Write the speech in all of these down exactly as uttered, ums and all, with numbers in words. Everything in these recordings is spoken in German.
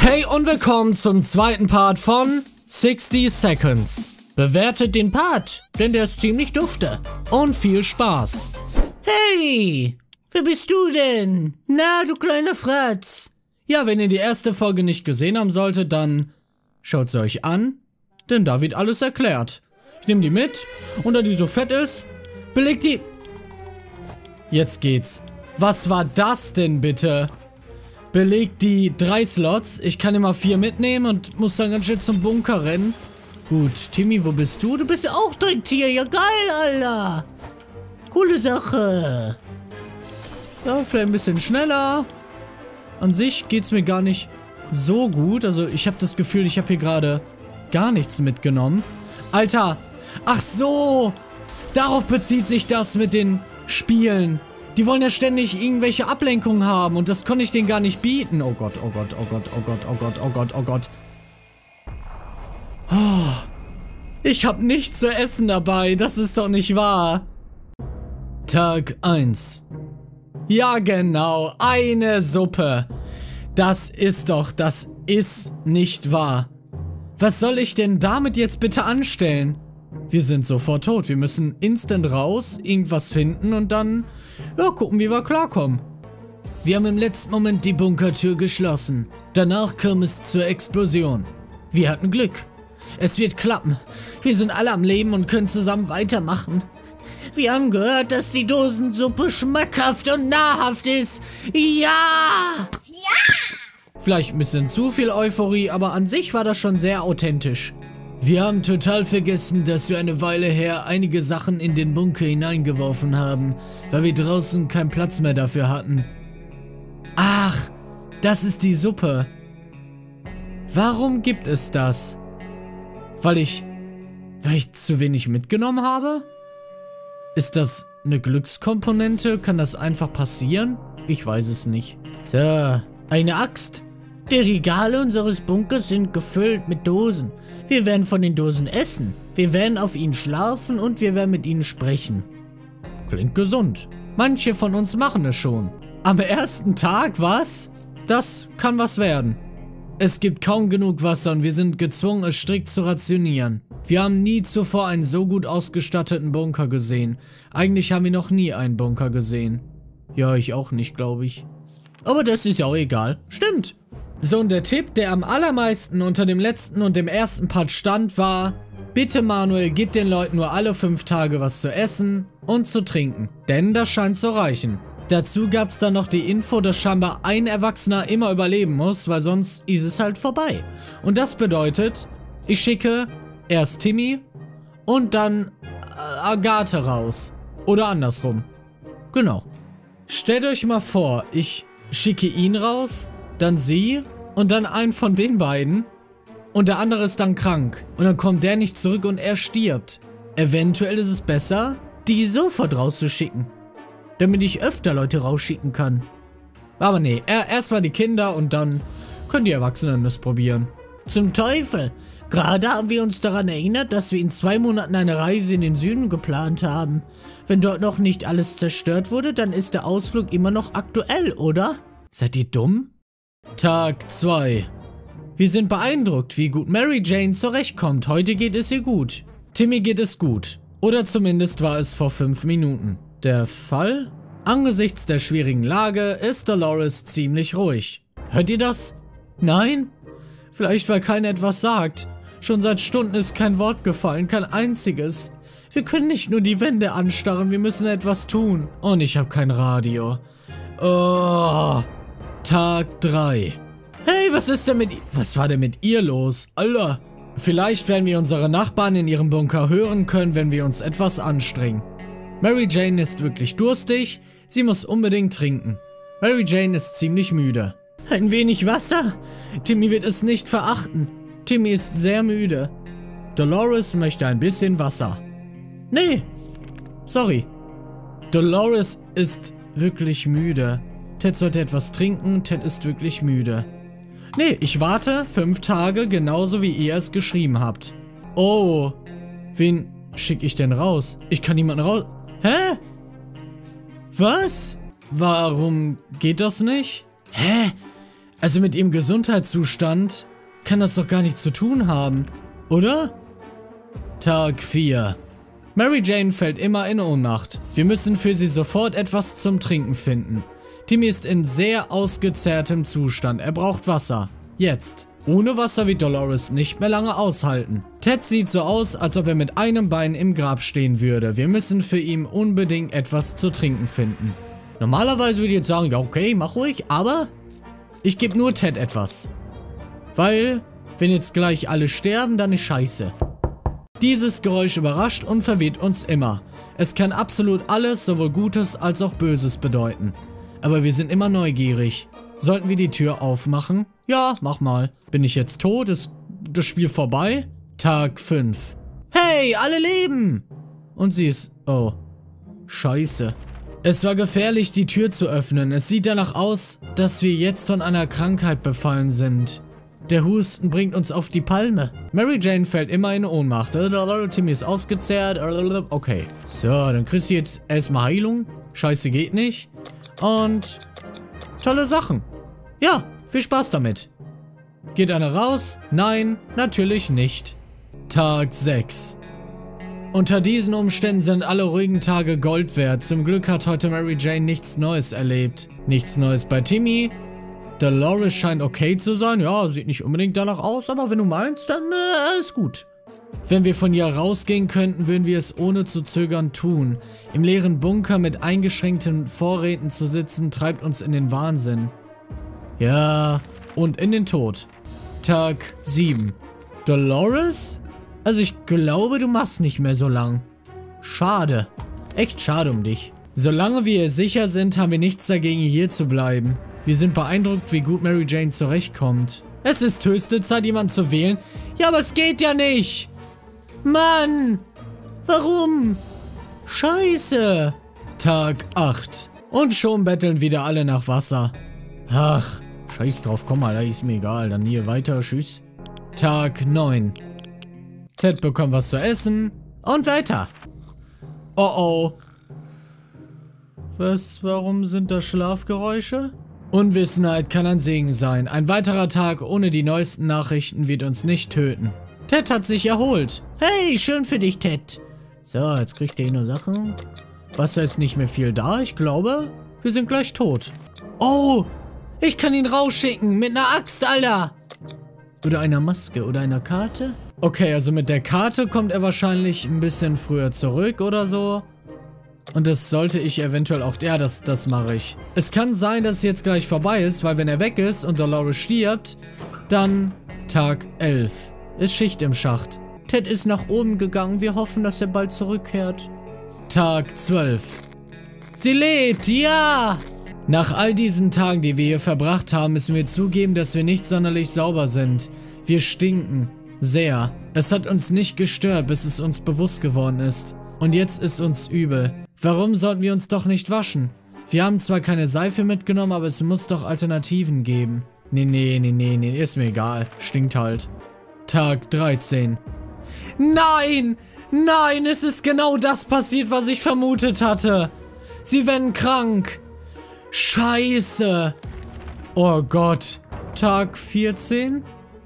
Hey und willkommen zum zweiten Part von sixty Seconds. Bewertet den Part, denn der ist ziemlich dufte. Und viel Spaß. Hey, wer bist du denn? Na, du kleiner Fratz. Ja, wenn ihr die erste Folge nicht gesehen haben solltet, dann schaut sie euch an, denn da wird alles erklärt. Ich nehme die mit und da die so fett ist, belegt die... Jetzt geht's. Was war das denn bitte? Belegt die drei Slots. Ich kann immer vier mitnehmen und muss dann ganz schnell zum Bunker rennen. Gut, Timmy, wo bist du? Du bist ja auch direkt hier. Ja, geil, Alter. Coole Sache. Ja, vielleicht ein bisschen schneller. An sich geht's mir gar nicht so gut. Also ich habe das Gefühl, ich habe hier gerade gar nichts mitgenommen. Alter, ach so. Darauf bezieht sich das mit den Spielen. Die wollen ja ständig irgendwelche Ablenkungen haben und das konnte ich denen gar nicht bieten. Oh Gott, oh Gott, oh Gott, oh Gott, oh Gott, oh Gott, oh Gott. Oh, ich habe nichts zu essen dabei, das ist doch nicht wahr. Tag eins. Ja genau, eine Suppe. Das ist doch, das ist nicht wahr. Was soll ich denn damit jetzt bitte anstellen? Wir sind sofort tot. Wir müssen instant raus, irgendwas finden und dann, ja, gucken, wie wir klarkommen. Wir haben im letzten Moment die Bunkertür geschlossen. Danach kam es zur Explosion. Wir hatten Glück. Es wird klappen. Wir sind alle am Leben und können zusammen weitermachen. Wir haben gehört, dass die Dosensuppe schmackhaft und nahrhaft ist. Ja! Ja! Vielleicht ein bisschen zu viel Euphorie, aber an sich war das schon sehr authentisch. Wir haben total vergessen, dass wir eine Weile her einige Sachen in den Bunker hineingeworfen haben, weil wir draußen keinen Platz mehr dafür hatten. Ach, das ist die Suppe. Warum gibt es das? Weil ich... weil ich zu wenig mitgenommen habe? Ist das eine Glückskomponente? Kann das einfach passieren? Ich weiß es nicht. So, eine Axt. Die Regale unseres Bunkers sind gefüllt mit Dosen. Wir werden von den Dosen essen. Wir werden auf ihnen schlafen und wir werden mit ihnen sprechen. Klingt gesund. Manche von uns machen es schon. Am ersten Tag, was? Das kann was werden. Es gibt kaum genug Wasser und wir sind gezwungen, es strikt zu rationieren. Wir haben nie zuvor einen so gut ausgestatteten Bunker gesehen. Eigentlich haben wir noch nie einen Bunker gesehen. Ja, ich auch nicht, glaube ich. Aber das ist ja auch egal. Stimmt. So, und der Tipp, der am allermeisten unter dem letzten und dem ersten Part stand, war: Bitte Manuel, gib den Leuten nur alle fünf Tage was zu essen und zu trinken. Denn das scheint zu reichen. Dazu gab es dann noch die Info, dass scheinbar ein Erwachsener immer überleben muss, weil sonst ist es halt vorbei. Und das bedeutet, ich schicke erst Timmy und dann äh, Agathe raus. Oder andersrum. Genau. Stellt euch mal vor, ich schicke ihn raus, dann sie und dann einen von den beiden und der andere ist dann krank. Und dann kommt der nicht zurück und er stirbt. Eventuell ist es besser, die sofort rauszuschicken. Damit ich öfter Leute rausschicken kann. Aber nee, erstmal die Kinder und dann können die Erwachsenen das probieren. Zum Teufel! Gerade haben wir uns daran erinnert, dass wir in zwei Monaten eine Reise in den Süden geplant haben. Wenn dort noch nicht alles zerstört wurde, dann ist der Ausflug immer noch aktuell, oder? Seid ihr dumm? Tag zwei. Wir sind beeindruckt, wie gut Mary Jane zurechtkommt. Heute geht es ihr gut. Timmy geht es gut. Oder zumindest war es vor fünf Minuten. Der Fall? Angesichts der schwierigen Lage ist Dolores ziemlich ruhig. Hört ihr das? Nein? Vielleicht, weil keiner etwas sagt. Schon seit Stunden ist kein Wort gefallen, kein einziges. Wir können nicht nur die Wände anstarren, wir müssen etwas tun. Und ich habe kein Radio. Oh... Tag drei. Hey, was ist denn mit... Was war denn mit ihr los? Alter. Vielleicht werden wir unsere Nachbarn in ihrem Bunker hören können, wenn wir uns etwas anstrengen. Mary Jane ist wirklich durstig. Sie muss unbedingt trinken. Mary Jane ist ziemlich müde. Ein wenig Wasser? Timmy wird es nicht verachten. Timmy ist sehr müde. Dolores möchte ein bisschen Wasser. Nee. Sorry. Dolores ist wirklich müde. Ted sollte etwas trinken, Ted ist wirklich müde. Nee, ich warte fünf Tage, genauso wie ihr es geschrieben habt. Oh, wen schicke ich denn raus? Ich kann niemanden raus... Hä? Was? Warum geht das nicht? Hä? Also mit ihrem Gesundheitszustand kann das doch gar nichts zu tun haben, oder? Tag vier. Mary Jane fällt immer in Ohnmacht. Wir müssen für sie sofort etwas zum Trinken finden. Timmy ist in sehr ausgezehrtem Zustand. Er braucht Wasser. Jetzt. Ohne Wasser wird Dolores nicht mehr lange aushalten. Ted sieht so aus, als ob er mit einem Bein im Grab stehen würde. Wir müssen für ihn unbedingt etwas zu trinken finden. Normalerweise würde ich jetzt sagen, ja okay, mach ruhig, aber ich gebe nur Ted etwas. Weil, wenn jetzt gleich alle sterben, dann ist scheiße. Dieses Geräusch überrascht und verwirrt uns immer. Es kann absolut alles, sowohl Gutes als auch Böses bedeuten. Aber wir sind immer neugierig. Sollten wir die Tür aufmachen? Ja, mach mal. Bin ich jetzt tot? Ist das Spiel vorbei? Tag fünf. Hey, alle leben! Und sie ist... Oh. Scheiße. Es war gefährlich, die Tür zu öffnen. Es sieht danach aus, dass wir jetzt von einer Krankheit befallen sind. Der Husten bringt uns auf die Palme. Mary Jane fällt immer in Ohnmacht. Timmy ist ausgezehrt. Okay. So, dann kriegst du jetzt erstmal Heilung. Scheiße geht nicht. Und... tolle Sachen. Ja, viel Spaß damit. Geht einer raus? Nein, natürlich nicht. Tag sechs. Unter diesen Umständen sind alle ruhigen Tage Gold wert. Zum Glück hat heute Mary Jane nichts Neues erlebt. Nichts Neues bei Timmy. Dolores scheint okay zu sein. Ja, sieht nicht unbedingt danach aus, aber wenn du meinst, dann äh, ist gut. Wenn wir von hier rausgehen könnten, würden wir es ohne zu zögern tun. Im leeren Bunker mit eingeschränkten Vorräten zu sitzen, treibt uns in den Wahnsinn. Ja, und in den Tod. Tag sieben. Dolores? Also ich glaube, du machst nicht mehr so lang. Schade. Echt schade um dich. Solange wir sicher sind, haben wir nichts dagegen, hier zu bleiben. Wir sind beeindruckt, wie gut Mary Jane zurechtkommt. Es ist höchste Zeit, jemanden zu wählen. Ja, aber es geht ja nicht. Mann! Warum? Scheiße! Tag acht. Und schon betteln wieder alle nach Wasser. Ach, scheiß drauf, komm mal, da ist mir egal. Dann hier weiter, tschüss. Tag neun. Ted bekommt was zu essen. Und weiter. Oh oh. Was, warum sind da Schlafgeräusche? Unwissenheit kann ein Segen sein. Ein weiterer Tag ohne die neuesten Nachrichten wird uns nicht töten. Ted hat sich erholt. Hey, schön für dich, Ted. So, jetzt kriegt ihr nur Sachen. Wasser ist nicht mehr viel da, ich glaube. Wir sind gleich tot. Oh, ich kann ihn rausschicken mit einer Axt, Alter. Oder einer Maske oder einer Karte. Okay, also mit der Karte kommt er wahrscheinlich ein bisschen früher zurück oder so. Und das sollte ich eventuell auch... Ja, das, das mache ich. Es kann sein, dass es jetzt gleich vorbei ist, weil wenn er weg ist und Dolores stirbt, dann Tag elf. Ist Schicht im Schacht. Ted ist nach oben gegangen. Wir hoffen, dass er bald zurückkehrt. Tag zwölf. Sie lebt, ja! Nach all diesen Tagen, die wir hier verbracht haben, müssen wir zugeben, dass wir nicht sonderlich sauber sind. Wir stinken. Sehr. Es hat uns nicht gestört, bis es uns bewusst geworden ist. Und jetzt ist uns übel. Warum sollten wir uns doch nicht waschen? Wir haben zwar keine Seife mitgenommen, aber es muss doch Alternativen geben. Nee, nee, nee, nee, nee, ist mir egal. Stinkt halt. Tag dreizehn. Nein! Nein, es ist genau das passiert, was ich vermutet hatte. Sie werden krank. Scheiße. Oh Gott. Tag vierzehn?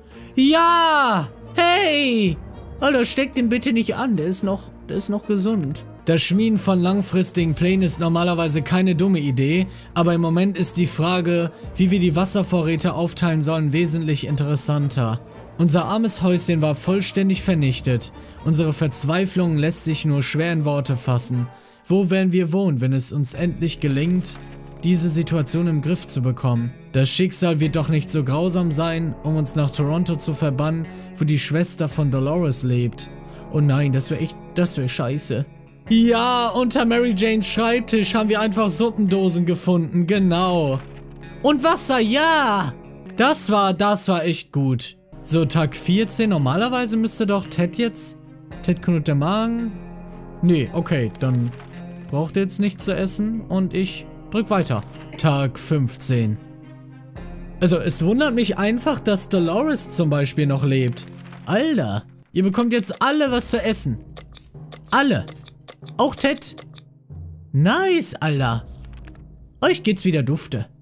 Ja! Hey! Alter, steck den bitte nicht an. Der ist noch, der ist noch gesund. Das Schmieden von langfristigen Plänen ist normalerweise keine dumme Idee, aber im Moment ist die Frage, wie wir die Wasservorräte aufteilen sollen, wesentlich interessanter. Unser armes Häuschen war vollständig vernichtet. Unsere Verzweiflung lässt sich nur schwer in Worte fassen. Wo werden wir wohnen, wenn es uns endlich gelingt, diese Situation im Griff zu bekommen? Das Schicksal wird doch nicht so grausam sein, um uns nach Toronto zu verbannen, wo die Schwester von Dolores lebt. Oh nein, das wäre echt, das wäre scheiße. Ja, unter Mary Janes Schreibtisch haben wir einfach Suppendosen gefunden, genau. Und Wasser, ja! Das war, das war echt gut. So, Tag vierzehn, normalerweise müsste doch Ted jetzt... Ted knurrt der Magen. Nee, okay, dann braucht er jetzt nichts zu essen und ich drück weiter. Tag fünfzehn. Also, es wundert mich einfach, dass Dolores zum Beispiel noch lebt. Alter, ihr bekommt jetzt alle was zu essen. Alle. Auch Ted. Nice, Alter. Euch geht's wieder dufte.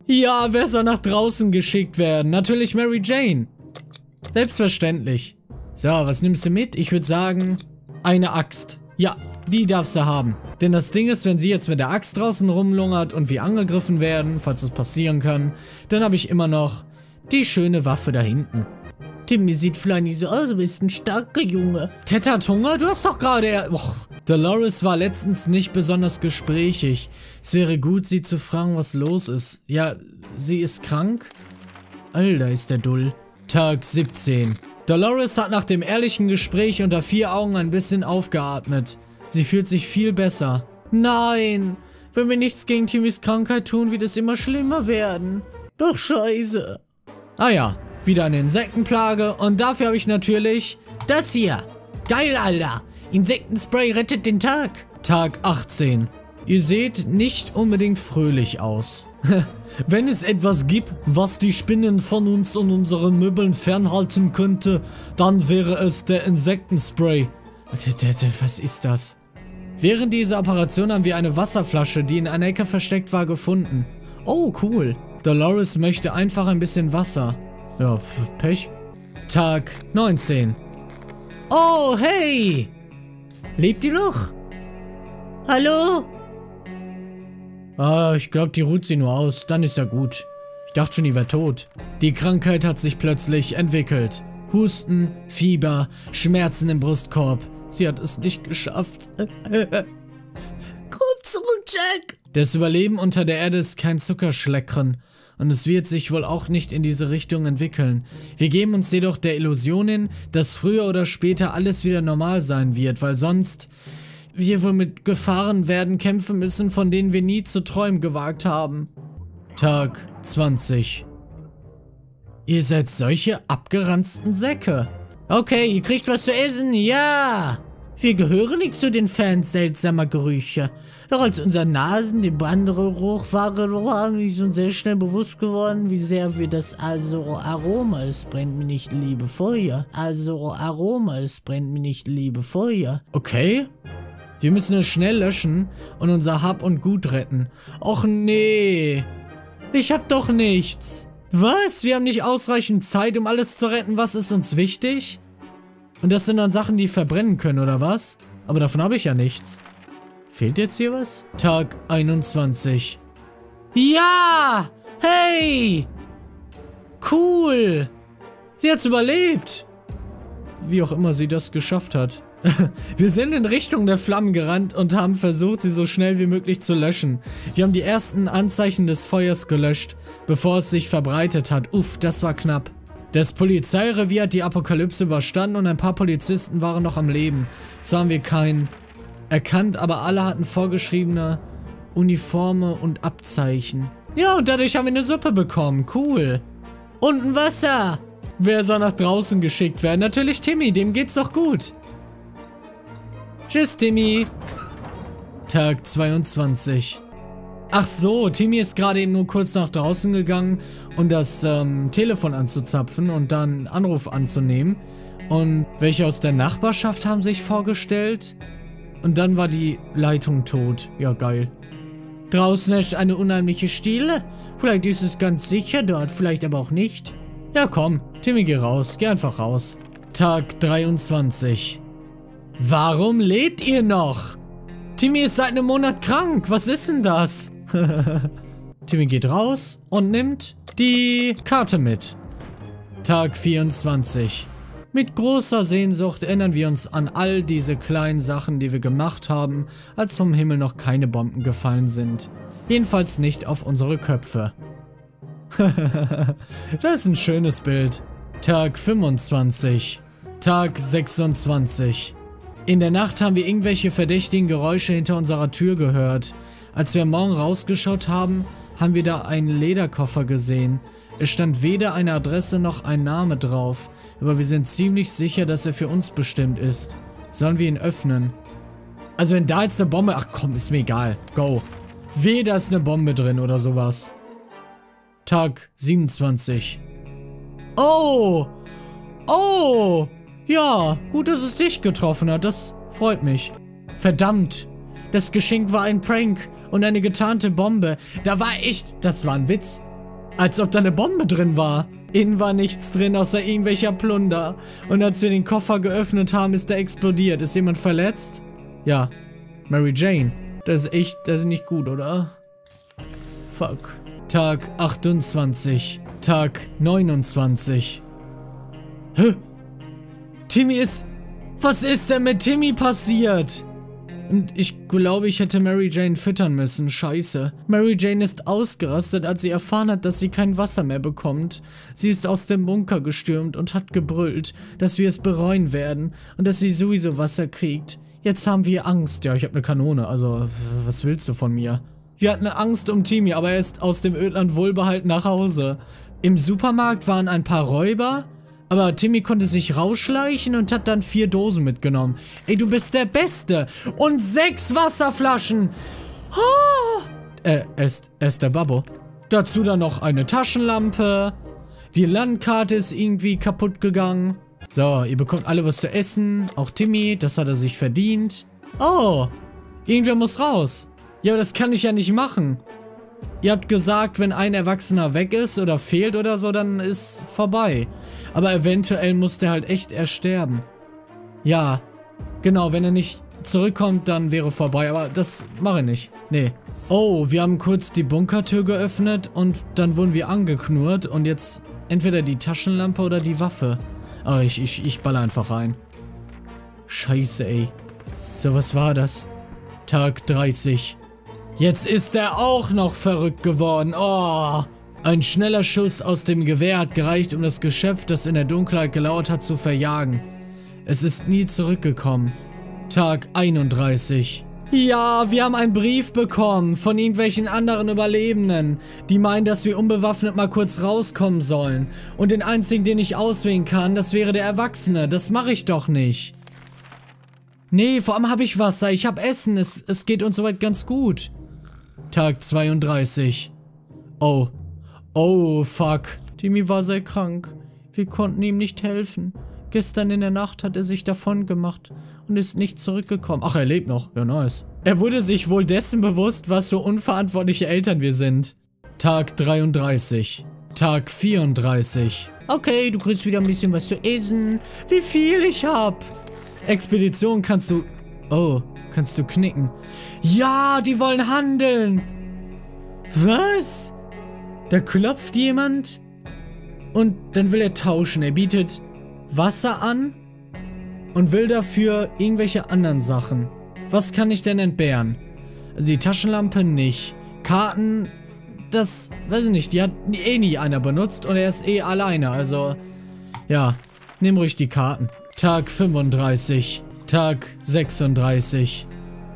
Ja, wer soll nach draußen geschickt werden? Natürlich Mary Jane. Selbstverständlich. So, was nimmst du mit? Ich würde sagen, eine Axt. Ja, die darfst du haben. Denn das Ding ist, wenn sie jetzt mit der Axt draußen rumlungert und wir angegriffen werden, falls das passieren kann, dann habe ich immer noch die schöne Waffe da hinten. Timmy sieht vielleicht nicht so aus, aber ist ein starker Junge. Ted hat Hunger? Du hast doch gerade... Och, Dolores war letztens nicht besonders gesprächig. Es wäre gut, sie zu fragen, was los ist. Ja, sie ist krank? Alter, ist der dull. Tag siebzehn. Dolores hat nach dem ehrlichen Gespräch unter vier Augen ein bisschen aufgeatmet. Sie fühlt sich viel besser. Nein, wenn wir nichts gegen Timmys Krankheit tun, wird es immer schlimmer werden. Doch scheiße. Ah ja, wieder eine Insektenplage und dafür habe ich natürlich das hier. Geil, Alter. Insektenspray rettet den Tag. Tag achtzehn. Ihr seht nicht unbedingt fröhlich aus. Wenn es etwas gibt, was die Spinnen von uns und unseren Möbeln fernhalten könnte, dann wäre es der Insektenspray. Was ist das? Während dieser Operation haben wir eine Wasserflasche, die in einer Ecke versteckt war, gefunden. Oh, cool. Dolores möchte einfach ein bisschen Wasser. Ja, Pech. Tag neunzehn. Oh, hey! Lebt ihr noch? Hallo? Ah, ich glaube, die ruht sie nur aus. Dann ist ja gut. Ich dachte schon, die wäre tot. Die Krankheit hat sich plötzlich entwickelt. Husten, Fieber, Schmerzen im Brustkorb. Sie hat es nicht geschafft. Komm zurück, Jack! Das Überleben unter der Erde ist kein Zuckerschleckern. Und es wird sich wohl auch nicht in diese Richtung entwickeln. Wir geben uns jedoch der Illusion hin, dass früher oder später alles wieder normal sein wird, weil sonst wir wohl mit Gefahren werden kämpfen müssen, von denen wir nie zu träumen gewagt haben. Tag zwanzig. Ihr seid solche abgeranzten Säcke. Okay, ihr kriegt was zu essen, ja. Wir gehören nicht zu den Fans seltsamer Gerüche. Doch als unser Nasen den Bandgeruch waren, waren wir uns sehr schnell bewusst geworden, wie sehr wir das Azoro-Aroma ist, brennt mir nicht, liebe Feuer. Azoro-Aroma ist, brennt mir nicht, liebe Feuer. Okay. Wir müssen es schnell löschen und unser Hab und Gut retten. Och nee. Ich hab doch nichts. Was? Wir haben nicht ausreichend Zeit, um alles zu retten. Was ist uns wichtig? Und das sind dann Sachen, die verbrennen können, oder was? Aber davon habe ich ja nichts. Fehlt jetzt hier was? Tag einundzwanzig. Ja! Hey! Cool! Sie hat's überlebt! Wie auch immer sie das geschafft hat. Wir sind in Richtung der Flammen gerannt und haben versucht, sie so schnell wie möglich zu löschen. Wir haben die ersten Anzeichen des Feuers gelöscht, bevor es sich verbreitet hat. Uff, das war knapp. Das Polizeirevier hat die Apokalypse überstanden und ein paar Polizisten waren noch am Leben. Zwar haben wir keinen erkannt, aber alle hatten vorgeschriebene Uniforme und Abzeichen. Ja, und dadurch haben wir eine Suppe bekommen. Cool. Und ein Wasser. Wer soll nach draußen geschickt werden? Natürlich Timmy, dem geht's doch gut. Tschüss, Timmy. Tag zweiundzwanzig. Ach so, Timmy ist gerade eben nur kurz nach draußen gegangen, um das ähm, Telefon anzuzapfen und dann einen Anruf anzunehmen. Und welche aus der Nachbarschaft haben sich vorgestellt? Und dann war die Leitung tot. Ja, geil. Draußen herrscht eine unheimliche Stille. Vielleicht ist es ganz sicher dort, vielleicht aber auch nicht. Ja, komm. Timmy, geh raus. Geh einfach raus. Tag dreiundzwanzig. Warum lebt ihr noch? Timmy ist seit einem Monat krank. Was ist denn das? Timmy geht raus und nimmt die Karte mit. Tag vierundzwanzig. Mit großer Sehnsucht erinnern wir uns an all diese kleinen Sachen, die wir gemacht haben, als vom Himmel noch keine Bomben gefallen sind. Jedenfalls nicht auf unsere Köpfe. Das ist ein schönes Bild. Tag fünfundzwanzig. Tag sechsundzwanzig. In der Nacht haben wir irgendwelche verdächtigen Geräusche hinter unserer Tür gehört. Als wir am Morgen rausgeschaut haben, haben wir da einen Lederkoffer gesehen. Es stand weder eine Adresse noch ein Name drauf, aber wir sind ziemlich sicher, dass er für uns bestimmt ist. Sollen wir ihn öffnen? Also wenn da jetzt eine Bombe... Ach komm, ist mir egal. Go. Weh, da ist eine Bombe drin oder sowas. Tag siebenundzwanzig. Oh! Oh! Ja, gut, dass es dich getroffen hat. Das freut mich. Verdammt. Das Geschenk war ein Prank und eine getarnte Bombe. Da war echt... Das war ein Witz. Als ob da eine Bombe drin war. Innen war nichts drin, außer irgendwelcher Plunder. Und als wir den Koffer geöffnet haben, ist der explodiert. Ist jemand verletzt? Ja. Mary Jane. Das ist echt, das ist nicht gut, oder? Fuck. Tag achtundzwanzig. Tag neunundzwanzig. Hä? Timmy ist... Was ist denn mit Timmy passiert? Und ich glaube, ich hätte Mary Jane füttern müssen. Scheiße. Mary Jane ist ausgerastet, als sie erfahren hat, dass sie kein Wasser mehr bekommt. Sie ist aus dem Bunker gestürmt und hat gebrüllt, dass wir es bereuen werden und dass sie sowieso Wasser kriegt. Jetzt haben wir Angst. Ja, ich habe eine Kanone, also was willst du von mir? Wir hatten Angst um Timmy, aber er ist aus dem Ödland wohlbehalten nach Hause. Im Supermarkt waren ein paar Räuber, aber Timmy konnte sich rausschleichen und hat dann vier Dosen mitgenommen. Ey, du bist der Beste. Und sechs Wasserflaschen. Oh. Äh, er ist, er ist der Babbo. Dazu dann noch eine Taschenlampe. Die Landkarte ist irgendwie kaputt gegangen. So, ihr bekommt alle was zu essen. Auch Timmy, das hat er sich verdient. Oh, irgendwer muss raus. Ja, das kann ich ja nicht machen. Ihr habt gesagt, wenn ein Erwachsener weg ist oder fehlt oder so, dann ist vorbei. Aber eventuell muss der halt echt erst sterben. Ja, genau, wenn er nicht zurückkommt, dann wäre vorbei. Aber das mache ich nicht. Nee. Oh, wir haben kurz die Bunkertür geöffnet und dann wurden wir angeknurrt. Und jetzt entweder die Taschenlampe oder die Waffe. Aber ich, ich, ich baller einfach rein. Scheiße, ey. So, was war das? Tag dreißig. Jetzt ist er auch noch verrückt geworden. Oh. Ein schneller Schuss aus dem Gewehr hat gereicht, um das Geschöpf, das in der Dunkelheit gelauert hat, zu verjagen. Es ist nie zurückgekommen. Tag einunddreißig. Ja, wir haben einen Brief bekommen von irgendwelchen anderen Überlebenden, die meinen, dass wir unbewaffnet mal kurz rauskommen sollen. Und den einzigen, den ich auswählen kann, das wäre der Erwachsene. Das mache ich doch nicht. Nee, vor allem habe ich Wasser, ich habe Essen, es, es geht uns soweit ganz gut. Tag zweiunddreißig. Oh. Oh, fuck. Timmy war sehr krank. Wir konnten ihm nicht helfen. Gestern in der Nacht hat er sich davon gemacht und ist nicht zurückgekommen. Ach, er lebt noch. Ja, nice. Er wurde sich wohl dessen bewusst, was für unverantwortliche Eltern wir sind. Tag dreiunddreißig. Tag vierunddreißig. Okay, du kriegst wieder ein bisschen was zu essen. Wie viel ich hab. Expedition kannst du... Oh, kannst du knicken. Ja, die wollen handeln. Was? Da klopft jemand und dann will er tauschen. Er bietet Wasser an und will dafür irgendwelche anderen Sachen. Was kann ich denn entbehren? Also die Taschenlampe nicht. Karten, das, weiß ich nicht, die hat eh nie einer benutzt und er ist eh alleine. Also, ja, nimm ruhig die Karten. Tag fünfunddreißig. Tag sechsunddreißig.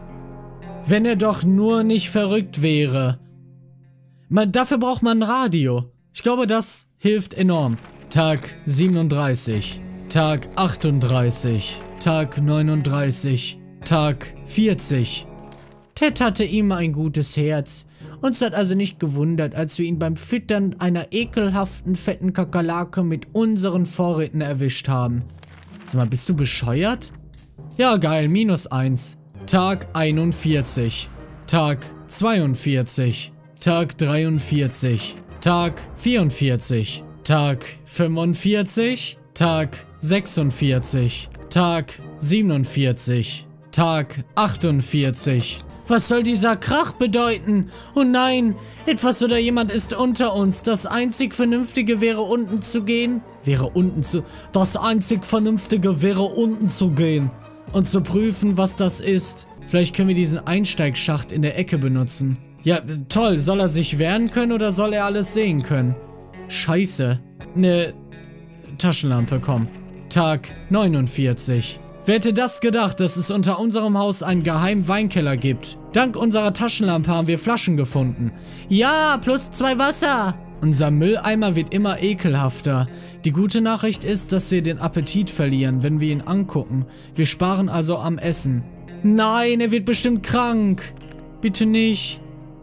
Wenn er doch nur nicht verrückt wäre. Man, dafür braucht man ein Radio. Ich glaube, das hilft enorm. Tag siebenunddreißig. Tag achtunddreißig. Tag neununddreißig. Tag vierzig. Ted hatte immer ein gutes Herz. Uns hat also nicht gewundert, als wir ihn beim Füttern einer ekelhaften, fetten Kakerlake mit unseren Vorräten erwischt haben. Sag mal, bist du bescheuert? Ja, geil, minus eins. Tag einundvierzig. Tag zweiundvierzig. Tag dreiundvierzig. Tag vierundvierzig. Tag fünfundvierzig. Tag sechsundvierzig. Tag siebenundvierzig. Tag achtundvierzig. Was soll dieser Krach bedeuten? Oh nein, etwas oder jemand ist unter uns. Das einzig Vernünftige wäre unten zu gehen. Wäre unten zu... Das einzig Vernünftige wäre unten zu gehen. Und zu prüfen, was das ist. Vielleicht können wir diesen Einsteigschacht in der Ecke benutzen. Ja, toll. Soll er sich wehren können oder soll er alles sehen können? Scheiße. Ne Taschenlampe, komm. Tag neunundvierzig. Wer hätte das gedacht, dass es unter unserem Haus einen geheimen Weinkeller gibt? Dank unserer Taschenlampe haben wir Flaschen gefunden. Ja, plus zwei Wasser. Unser Mülleimer wird immer ekelhafter. Die gute Nachricht ist, dass wir den Appetit verlieren, wenn wir ihn angucken. Wir sparen also am Essen. Nein, er wird bestimmt krank. Bitte nicht.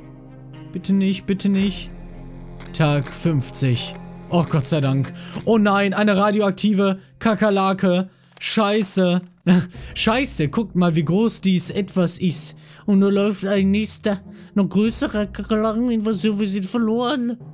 Bitte nicht, bitte nicht. Tag fünfzig. Oh Gott sei Dank. Oh nein, eine radioaktive Kakerlake. Scheiße. Scheiße, guckt mal, wie groß dies etwas ist. Und nur läuft ein nächster, noch größerer Kakerlakeninvasion. Wir sind verloren.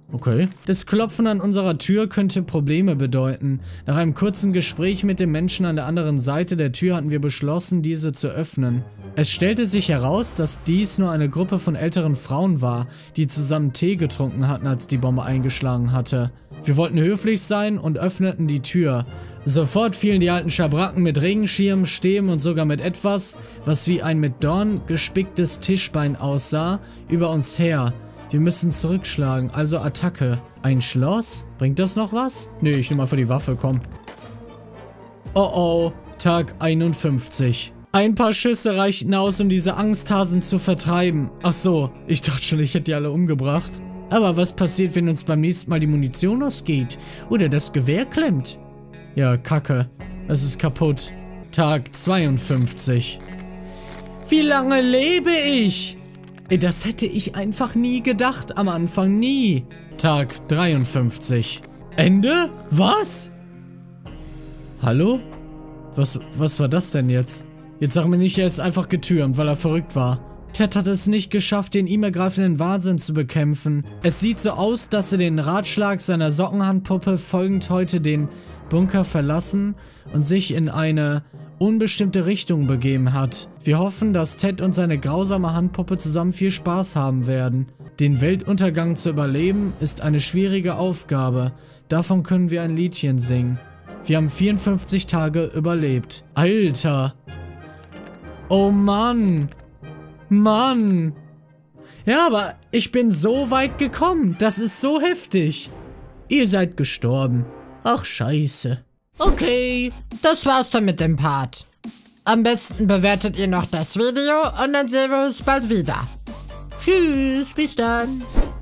Okay. Das Klopfen an unserer Tür könnte Probleme bedeuten. Nach einem kurzen Gespräch mit dem Menschen an der anderen Seite der Tür hatten wir beschlossen, diese zu öffnen. Es stellte sich heraus, dass dies nur eine Gruppe von älteren Frauen war, die zusammen Tee getrunken hatten, als die Bombe eingeschlagen hatte. Wir wollten höflich sein und öffneten die Tür. Sofort fielen die alten Schabracken mit Regenschirmen, Stäben und sogar mit etwas, was wie ein mit Dorn gespicktes Tischbein aussah, über uns her. Wir müssen zurückschlagen, also Attacke. Ein Schloss? Bringt das noch was? Nö, ich nehme mal für die Waffe, komm. Oh oh, Tag einundfünfzig. Ein paar Schüsse reichten aus, um diese Angsthasen zu vertreiben. Ach so, ich dachte schon, ich hätte die alle umgebracht. Aber was passiert, wenn uns beim nächsten Mal die Munition ausgeht? Oder das Gewehr klemmt? Ja, Kacke. Es ist kaputt. Tag zweiundfünfzig. Wie lange lebe ich? Das hätte ich einfach nie gedacht am Anfang, nie. Tag dreiundfünfzig. Ende? Was? Hallo? Was, was war das denn jetzt? Jetzt sag mir nicht, er ist einfach getürmt, weil er verrückt war. Ted hat es nicht geschafft, den ihm ergreifenden Wahnsinn zu bekämpfen. Es sieht so aus, dass er den Ratschlag seiner Sockenhandpuppe folgend heute den Bunker verlassen und sich in eine unbestimmte Richtung begeben hat. Wir hoffen, dass Ted und seine grausame Handpuppe zusammen viel Spaß haben werden. Den Weltuntergang zu überleben, ist eine schwierige Aufgabe. Davon können wir ein Liedchen singen. Wir haben vierundfünfzig Tage überlebt. Alter! Oh Mann! Mann! Ja, aber ich bin so weit gekommen. Das ist so heftig. Ihr seid gestorben. Ach, scheiße. Okay, das war's dann mit dem Part. Am besten bewertet ihr noch das Video und dann sehen wir uns bald wieder. Tschüss, bis dann.